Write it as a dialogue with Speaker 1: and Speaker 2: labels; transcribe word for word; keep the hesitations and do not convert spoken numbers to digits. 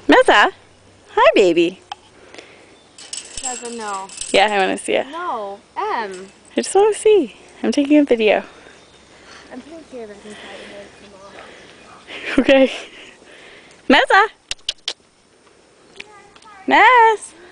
Speaker 1: Meza, hi baby.
Speaker 2: Doesn't know.
Speaker 1: Yeah, I want to see it.
Speaker 2: No, M.
Speaker 1: I just want to see. I'm taking a video.
Speaker 2: I'm putting here back inside and then come off.
Speaker 1: Okay. Meza. Mez.